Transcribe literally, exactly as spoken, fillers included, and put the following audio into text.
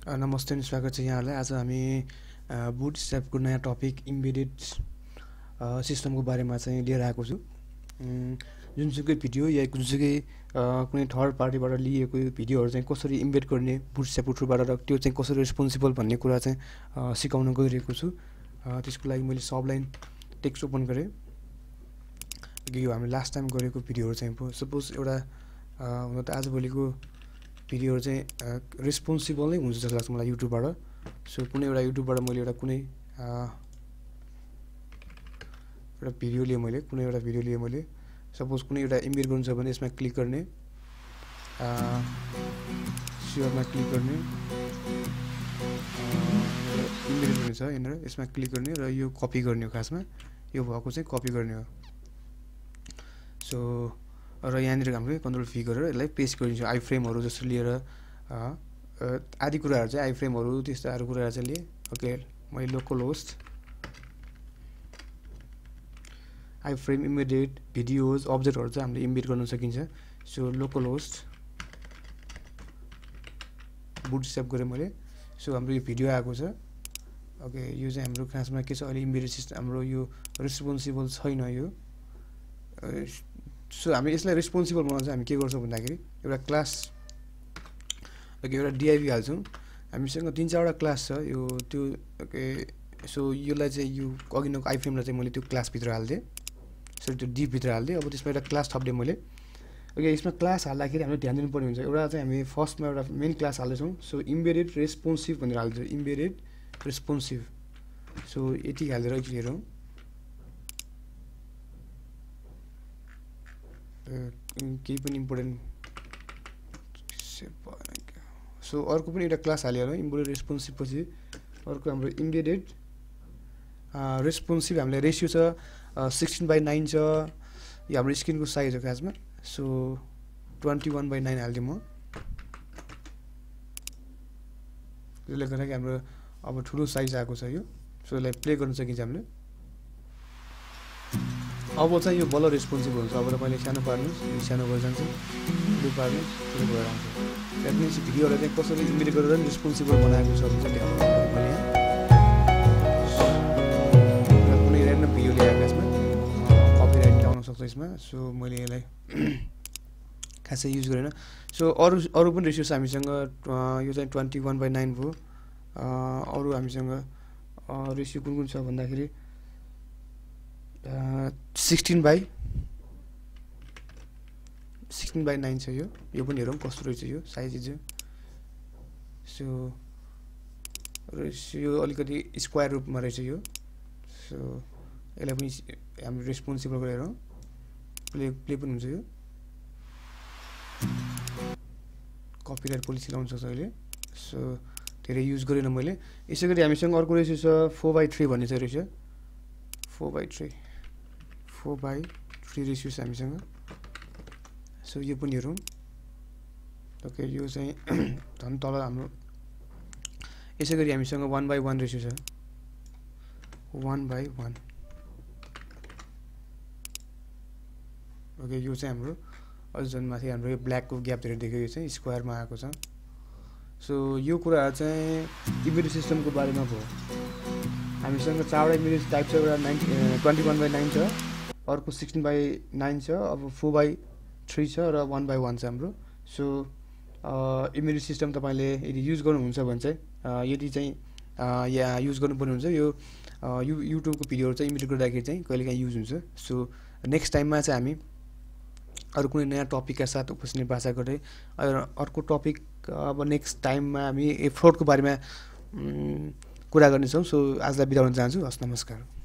A, नमस्ते अनि स्वागत छ यहाँहरूलाई। आज हामी बुटस्ट्र्यापको नयाँ टपिक इम्बेडेड सिस्टमको बारेमा चाहिँ लिएर आएको छु। उम्, जुनसुकै भिडियो या जुनसुकै अ, कुनै थर्ड पार्टीबाट लिएको भिडियोहरू चाहिँ कसरी इम्बेड गर्ने बुटस्ट्र्यापको थ्रुबाट र त्यो चाहिँ कसरी रेस्पोन्सिबल भन्ने कुरा चाहिँ अ, सिकाउन गइरहेको छु। अ, त्यसको लागि मैले सबलाइन टेक्स्ट ओपन गरेँ। यो हामीले लास्ट टाइम गरेको भिडियोहरू चाहिँ सपोज एउटा अ, हुन त आजभोलिको भिडियोहरू चाहिँ रेस्पोन्सिबल नै हुन्छ जस्तो लाग्छ मलाई युट्युबबाट। सो कुनै एउटा युट्युबबाट मैले एउटा कुनै एउटा भिडियो लिएँ मैले कुनै एउटा भिडियो लिएँ मैले सपोज कुनै एउटा इम्बेड गर्नु छ भने यसमा क्लिक गर्ने, स्योरमा क्लिक गर्ने, इम्बेड गर्नु छ यहाँनिर यसमा क्लिक गर्ने र यो कपी गर्ने हो। खासमा यो भएको चाहिँ कपी गर्ने हो। सो र यहाँनिर हाम्रो कन्ट्रोल भी गरेर यसलाई पेस्ट गरिन्छ। आई फ्रेमहरू जस्तो लिएर आदि कुराहरू चाहिँ आई फ्रेमहरू त्यस्तो अरू कुराहरू चाहिँ लिएँ। ओके, मैले local host iframe immediate videos अब्जेक्टहरू चाहिँ हामीले इम्बेड गर्न सकिन्छ। सो लोकल होस्ट बुटस्ट्र्याप गरेँ मैले। सो हाम्रो यो भिडियो आएको छ। ओके, यो चाहिँ हाम्रो खासमा के छ अहिले इम्बेडेड सिस्टम हाम्रो यो रेस्पोन्सिबल छैन यो। सो हामी यसलाई रेस्पोन्सिबल बनाउन चाहिँ हामी के गर्छौँ भन्दाखेरि एउटा क्लास ओके एउटा डिआइभी हाल्छौँ। हामीसँग तिन चारवटा क्लास छ यो त्यो। ओके, सो यसलाई चाहिँ यो अघि नको आई फ्रेमलाई चाहिँ मैले त्यो क्लासभित्र हालिदिएँ। सो त्यो डिभित्र हालिदिएँ। अब त्यसमा एउटा क्लास थपिदिएँ मैले। ओके, यसमा क्लास हाल्दाखेरि हामीले ध्यान दिनुपर्ने हुन्छ। एउटा चाहिँ हामी फर्स्टमा एउटा मेन क्लास हाल्दैछौँ। सो इम्बेडेड रेस्पोन्सिभ भनेर हाल्दैछौँ, इम्बेडेड रेस्पोन्सिभ। सो यति हालेर एकचोटि हेरौँ। केही पनि इम्पोर्टेन्ट सो अर्को पनि एउटा क्लास हालेर इम्बेडेड रेस्पोन्सिभ पछि अर्को हाम्रो इम्बेडेड रेस्पोन्सिभ हामीलाई रेसियो छ सिक्सटिन बाई नाइन छ। यो हाम्रो स्क्रिनको साइज हो खासमा। So twenty one by nine हालिदिउँ म। त्यसले गर्दाखेरि हाम्रो अब ठुलो साइज आएको छ यो। सो यसलाई प्ले गर्न सकिन्छ हामीले। अब चाहिँ यो बल्ल रेस्पोन्सिबल हुन्छ। अब तपाईँले सानो पार्नुहोस्, सानो भएर जान्छ, ठुलो पार्नुहोस्, ठुलो भएर आउँछ। द्याट मिन्स भिडियोलाई चाहिँ कसरी इम्बेड गरेर पनि रेस्पोन्सिबल बनाएको छ भने चाहिँ देखाउनु मैले यहाँ कुनै ऱ्यान्डम भिडियो ल्याएको यसमा कपिराइट आउन सक्छ यसमा। सो मैले यसलाई खासै युज गरेन। सो अरू अरू पनि रेसियो छ हामीसँग। यो चाहिँ ट्वेन्टी वान बाई नाइन भयो। अरू हामीसँग रेसियो कुन कुन छ भन्दाखेरि sixteen by sixteen by nine छ यो। यो पनि हेरौँ कस्तो रहेछ यो साइज चाहिँ। सो रेसियो अलिकति स्क्वायर रूपमा रहेछ यो। सो यसलाई पनि हाम्रो रेस्पोन्सिबल गरेर हेरौँ। प्ले प्ले पनि हुन्छ यो। कपिराइट पोलिसी लाउनु सक्छ अहिले। सो धेरै युज गरेन मैले। यसै गरी हामीसँग अर्को रेसियो छ फोर बाई थ्री भन्ने छ ratio. Four by three four by three ratio छ हामीसँग। सो यो पनि हेरौँ। ओके, यो चाहिँ झन् तल हाम्रो। यसै गरी हामीसँग वान बाई वान रेसियो छ। One by one. ओके, यो चाहिँ हाम्रो अझ झन् माथि हाम्रो यो ब्ल्याकको ग्याप धेरै देख्यो। यो चाहिँ स्क्वायरमा आएको छ। सो यो कुराहरू चाहिँ इम्बेडेड सिस्टमको बारेमा भयो। हामीसँग चारवटा इम्बेडेड टाइप छ। एउटा nine twenty one by nine छ, अर्को सिक्सटिन बाई नाइन छ, अब फोर बाई थ्री छ र वान बाई वान छ हाम्रो। सो इम्बेडेड सिस्टम तपाईँले यदि युज गर्नुहुन्छ भने चाहिँ यदि चाहिँ या युज गर्नुपर्ने हुन्छ यो यु युट्युबको भिडियोहरू चाहिँ इम्बेड गर्दाखेरि चाहिँ कहिलेकाहीँ युज हुन्छ। सो नेक्स्ट टाइममा चाहिँ हामी अरू कुनै नयाँ टपिकका साथ उपस्थित बाचा गर्दै अर्को टपिक अब नेक्स्ट टाइममा हामी फ्लोटको बारेमा कुरा गर्नेछौँ। सो आजलाई बिदा हुन चाहन्छु। हस्, नमस्कार।